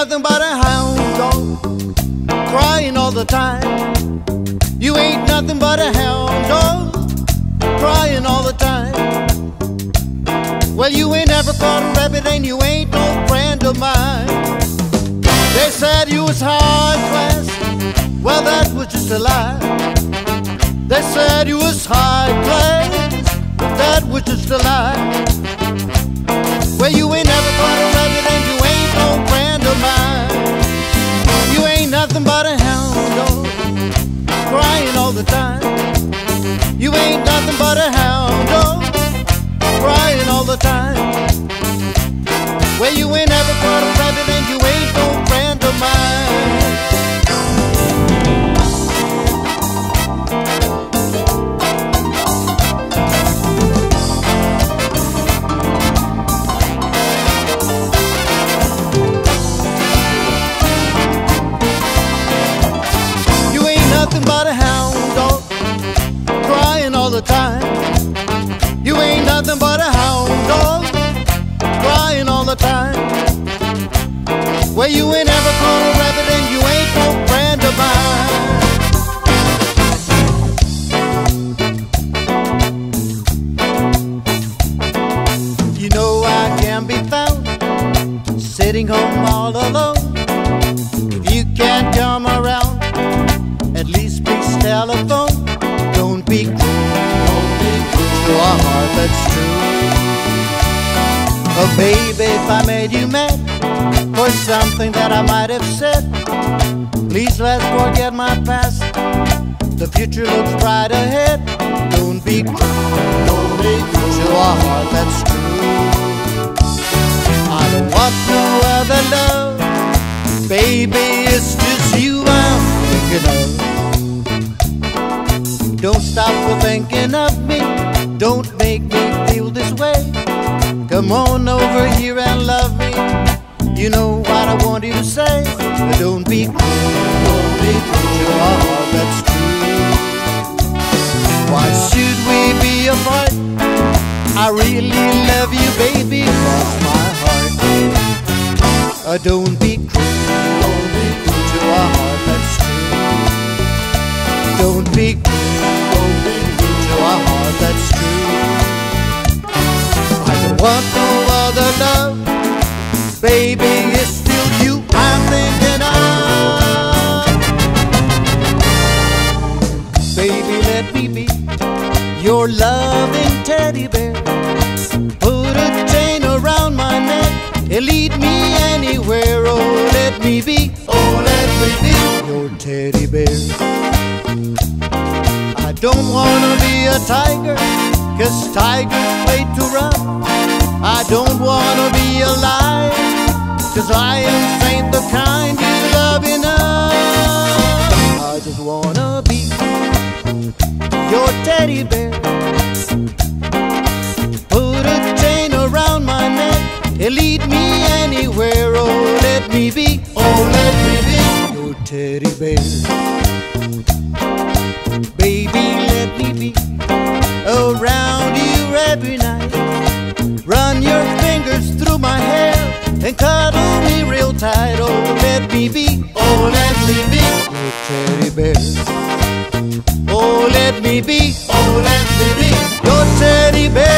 nothing but a hound dog, crying all the time. You ain't nothing but a hound dog, crying all the time. Well, you ain't never caught a rabbit and you ain't no friend of mine. They said you was high class, well that was just a lie. They said you was high class, that was just a lie. Well, you ain't never caught a rabbit and you ain't no friend of mine. You ain't nothing but a hound dog, crying all the time. You ain't nothing but a hound dog, crying all the time. Well, you ain't never caught a rabbit and you ain't no friend of mine. You ain't nothing but a hound dog, crying all the time. You ain't nothing but a hound dog, crying all the time. Well, you ain't never caught a rabbit and you ain't no friend of mine. You know I can be found sitting home all alone. If you can't come around, at least please telephone. Don't be cruel to a heart that's true. Oh baby, if I made you mad for something that I might have said, please let's forget my past. The future looks bright ahead. Don't be cruel to a heart that's true. I don't want no other love, baby, it's just you I'm thinking of. Don't stop for thinking of me, don't make me feel this way. Come on over here and love me, you know what I want you to say. But don't be cruel to a heart that's true. Why should we be apart? I really love you, baby, cross my heart. Don't be cruel to a heart that's true. Don't be cruel to a heart that's true. I don't want no other love, baby, it's still you I'm thinking of. Baby, let me be your loving teddy bear. Put a chain around my neck and lead me anywhere. Oh, let me be, oh, let me be your teddy bear. I don't wanna be a tiger, 'cause tigers play too rough. I don't wanna be a lion, 'cause lions ain't the kind you love enough. I just wanna be your teddy bear. Put a chain around my neck and lead me anywhere. Oh, let me be, oh, let me be your teddy bear. Baby, let me be around you every night. Run your fingers through my hair and cuddle me real tight. Oh, let me be, oh, let me be your teddy bear. Oh, let me be, oh, let me be your teddy bear.